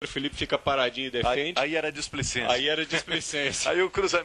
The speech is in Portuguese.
o Felipe fica paradinho e defende. Aí era displicência. Aí era displicência. Aí o cruzamento